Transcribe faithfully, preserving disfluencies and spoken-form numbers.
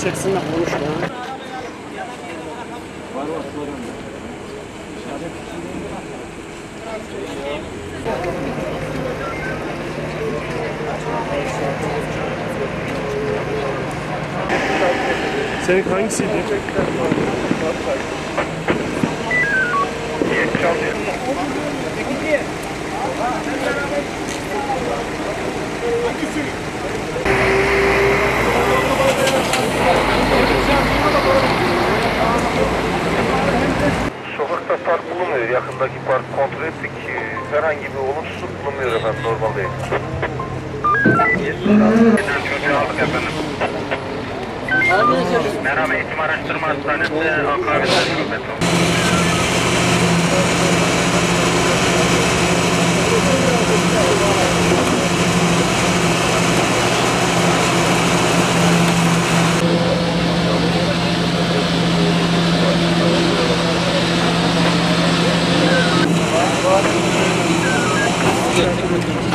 çeksin de konuş ya. Senin hangisiydi? Sokakta park bulunmuyor. Yakındaki park kontrol ettik. Herhangi bir olumsuzluk bulunmuyor efendim. Normal değil. Çocuğu aldık efendim. Merhaba Eğitim Araştırma Hastanesi Akabiller Şubesi. Thank you.